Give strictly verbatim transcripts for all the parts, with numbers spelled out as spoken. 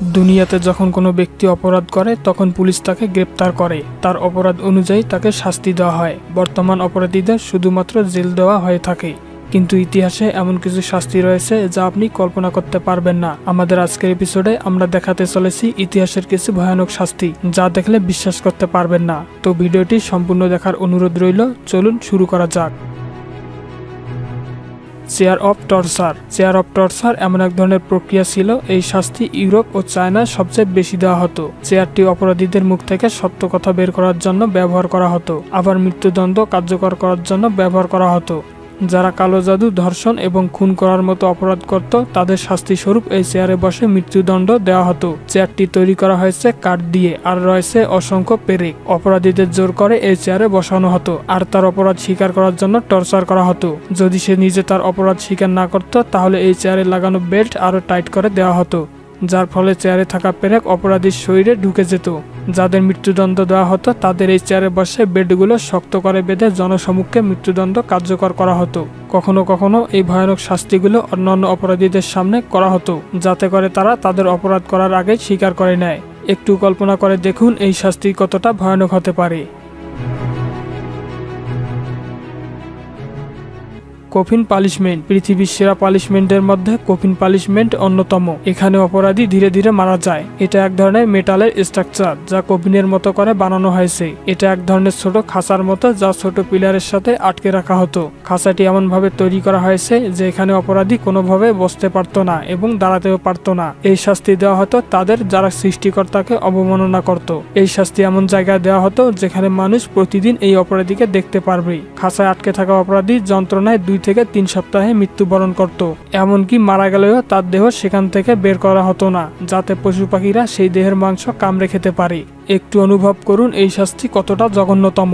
দুনিয়াতে যখন কোনো ব্যক্তি অপরাধ করে তখন পুলিশ তাকে গ্রেপ্তার করে, তার অপরাধ অনুযায়ী তাকে শাস্তি দেওয়া হয়। বর্তমান অপরাধীদের শুধুমাত্র জেল দেওয়া হয়ে থাকে, কিন্তু ইতিহাসে এমন কিছু শাস্তি রয়েছে যা আপনি কল্পনা করতে পারবেন না। আমাদের আজকের এপিসোডে আমরা দেখাতে চলেছি ইতিহাসের কিছু ভয়ানক শাস্তি যা দেখলে বিশ্বাস করতে পারবেন না। তো ভিডিওটি সম্পূর্ণ দেখার অনুরোধ রইল। চলুন শুরু করা যাক। Chair of torture. Chair of torture এমন এক ধরনের প্রক্রিয়া ছিল, এই শাস্তি ইউরোপ ও চায়নায় সবচেয়ে বেশি দেওয়া হতো। চেয়ারটি অপরাধীদের মুখ থেকে সত্য কথা বের করার জন্য ব্যবহার করা হতো, আবার মৃত্যুদণ্ড কার্যকর করার জন্য ব্যবহার করা হতো। যারা কালো জাদু, ধর্ষণ এবং খুন করার মতো অপরাধ করত তাদের শাস্তি স্বরূপ এই চেয়ারে বসে মৃত্যুদণ্ড দেওয়া হতো। চেয়ারটি তৈরি করা হয়েছে কাঠ দিয়ে, আর রয়েছে অসংখ্য পেরেক। অপরাধীদের জোর করে এই চেয়ারে বসানো হতো, আর তার অপরাধ স্বীকার করার জন্য টর্চার করা হতো। যদি সে নিজে তার অপরাধ স্বীকার না করত তাহলে এই চেয়ারে লাগানো বেল্ট আরও টাইট করে দেওয়া হতো, যার ফলে চেয়ারে থাকা পেরেক অপরাধীর শরীরে ঢুকে যেত। যাদের মৃত্যুদণ্ড দেওয়া হতো তাদের এই চেয়ারে বসে বেল্টগুলো শক্ত করে বেঁধে জনসমক্ষে মৃত্যুদণ্ড কার্যকর করা হতো। কখনো কখনো এই ভয়ানক শাস্তিগুলো অন্যান্য অপরাধীদের সামনে করা হতো, যাতে করে তারা তাদের অপরাধ করার আগে স্বীকার করে নেয়। একটু কল্পনা করে দেখুন এই শাস্তি কতটা ভয়ানক হতে পারে। Coffin punishment. পৃথিবীর সেরা পানিশমেন্টের মধ্যে কফিন পানিশমেন্ট অন্যতম। এখানে অপরাধী ধীরে ধীরে মারা যায়। এটা এক ধরনের মেটালের স্ট্রাকচার যা কফিনের মতো করে বানানো হয়েছে। এটা এক ধরনের ছোট খাঁচার মতো যা ছোট পিলারের সাথে আটকে রাখা হতো। খাঁচাটি এমনভাবে তৈরি করা হয়েছে যে এখানে অপরাধী কোনোভাবে বসতে পারত না এবং দাঁড়াতেও পারত না। এই শাস্তি দেওয়া হতো তাদের যারা সৃষ্টিকর্তাকে অবমাননা করত। এই শাস্তি এমন জায়গায় দেওয়া হতো যেখানে মানুষ প্রতিদিন এই অপরাধীকে দেখতে পারবে। খাঁচায় আটকে থাকা অপরাধী যন্ত্রণায় দুই থেকে তিন সপ্তাহে মৃত্যুবরণ করত। এমনকি মারা গেলেও তার দেহ সেখান থেকে বের করা হতো না, যাতে পশু পাখিরা সেই দেহের মাংস কামড়ে খেতে পারে। একটু অনুভব করুন এই শাস্তি কতটা জঘন্যতম।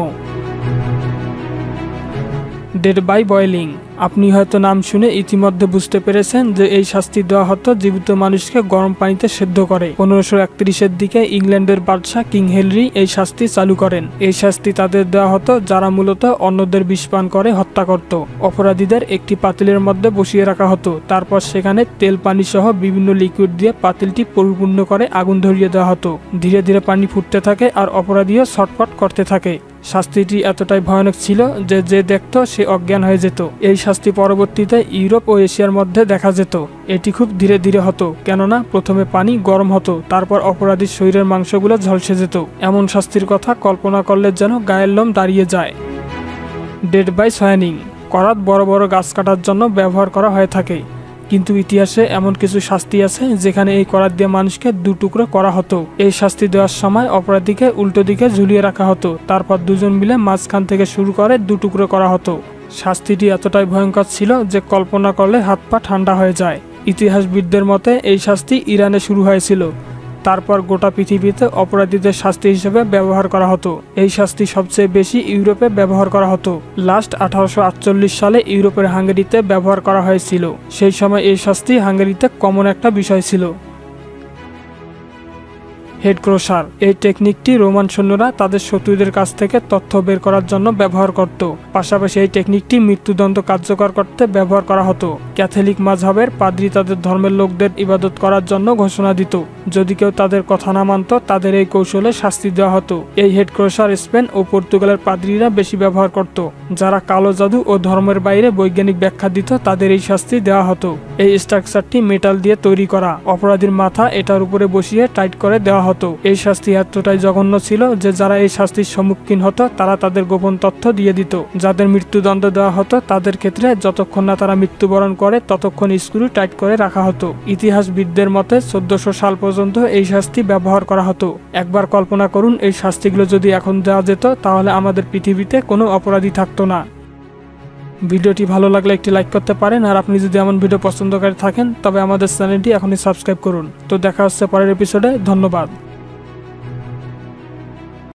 Dead by boiling. আপনি হয়তো নাম শুনে ইতিমধ্যে বুঝতে পেরেছেন যে এই শাস্তি দেওয়া হতো জীবিত মানুষকে গরম পানিতে সেদ্ধ করে। পনেরোশো একত্রিশের দিকে ইংল্যান্ডের বাদশাহ কিং হেনরি এই শাস্তি চালু করেন। এই শাস্তি তাদের দেওয়া হতো যারা মূলত অন্যদের বিষ পান করে হত্যা করত। অপরাধীদের একটি পাতিলের মধ্যে বসিয়ে রাখা হতো, তারপর সেখানে তেল পানি সহ বিভিন্ন লিকুইড দিয়ে পাতিলটি পরিপূর্ণ করে আগুন ধরিয়ে দেওয়া হতো। ধীরে ধীরে পানি ফুটতে থাকে আর অপরাধীও ছটফট করতে থাকে। শাস্তিটি এতটাই ভয়ানক ছিল যে যে দেখত সে অজ্ঞান হয়ে যেত। এই শাস্তি পরবর্তীতে ইউরোপ ও এশিয়ার মধ্যে দেখা যেত। এটি খুব ধীরে ধীরে হতো, কেননা প্রথমে পানি গরম হতো, তারপর অপরাধীর শরীরের মাংসগুলো ঝলসে যেত। এমন শাস্তির কথা কল্পনা করলে যেন গায়ের লোম দাঁড়িয়ে যায়। Dead by sawing. করাত বড় বড় গাছ কাটার জন্য ব্যবহার করা হয়ে থাকে, কিন্তু ইতিহাসে এমন কিছু শাস্তি আছে যেখানে এই করাত দিয়ে মানুষকে দু টুকরো করা হতো। এই শাস্তি দেওয়ার সময় অপরাধীকে উল্টো দিকে ঝুলিয়ে রাখা হতো, তারপর দুজন মিলে মাঝখান থেকে শুরু করে দু টুকরো করা হতো। শাস্তিটি এতটাই ভয়ঙ্কর ছিল যে কল্পনা করলে হাত পা ঠান্ডা হয়ে যায়। ইতিহাসবিদদের মতে এই শাস্তি ইরানে শুরু হয়েছিল, তারপর গোটা পৃথিবীতে অপরাধীদের শাস্তি হিসেবে ব্যবহার করা হতো। এই শাস্তি সবচেয়ে বেশি ইউরোপে ব্যবহার করা হতো। লাস্ট আঠারোশো আটচল্লিশ সালে ইউরোপের হাঙ্গেরিতে ব্যবহার করা হয়েছিল। সেই সময় এই শাস্তি হাঙ্গেরিতে কমন একটা বিষয় ছিল। Head crusher. এই টেকনিকটি রোমান সৈন্যরা তাদের শত্রুদের কাছ থেকে তথ্য বের করার জন্য ব্যবহার করত। পাশাপাশি এই টেকনিকটি মৃত্যুদণ্ড কার্যকর করতে ব্যবহার করা হতো। ক্যাথলিক মাযহাবের পাদ্রী তাদের ধর্মের লোকদের ইবাদত করার জন্য ঘোষণা দিত। যদি কেউ তাদের কথা না মানত তাদের এই কৌশলে শাস্তি দেওয়া হতো। এই হেড ক্রসার স্পেন ও পর্তুগালের পাদ্রীরা বেশি ব্যবহার করত। যারা কালো জাদু ও ধর্মের বাইরে বৈজ্ঞানিক ব্যাখ্যা দিত তাদের এই শাস্তি দেওয়া হতো। এই স্ট্রাকচারটি মেটাল দিয়ে তৈরি করা। অপরাধীর মাথা এটার উপরে বসিয়ে টাইট করে দেওয়া হতো। এই শাস্তি এতটাই জঘন্য ছিল যে যারা এই শাস্তির সম্মুখীন হতো তারা তাদের গোপন তথ্য দিয়ে দিত। যাদের মৃত্যুদণ্ড দেওয়া হতো তাদের ক্ষেত্রে যতক্ষণ না তারা মৃত্যুবরণ করে ততক্ষণ স্ক্রু টাইট করে রাখা হতো। ইতিহাসবিদদের মতে চোদ্দশো সাল পর্যন্ত এই শাস্তি ব্যবহার করা হতো। একবার কল্পনা করুন এই শাস্তিগুলো যদি এখন দেওয়া যেত তাহলে আমাদের পৃথিবীতে কোনো অপরাধী থাকতো না। ভিডিওটি ভালো লাগলে একটি লাইক করতে পারেন, আর আপনি যদি এমন ভিডিও পছন্দ করে থাকেন তবে আমাদের চ্যানেলটি এখনই সাবস্ক্রাইব করুন। তো দেখা হচ্ছে পরের এপিসোডে। ধন্যবাদ।